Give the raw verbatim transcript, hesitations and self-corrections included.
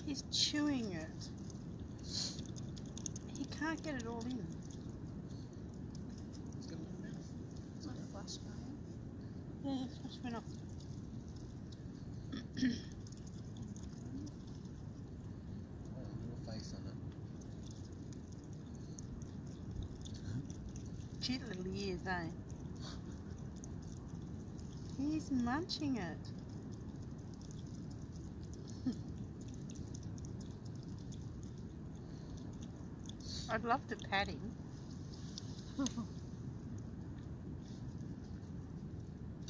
He's chewing it. He can't get it all in. He's got a little mouth. It's not a flash going. Yeah, his flash went off. Oh, a little face on it. Cute little ears, eh? He's munching it. I'd love to pat him.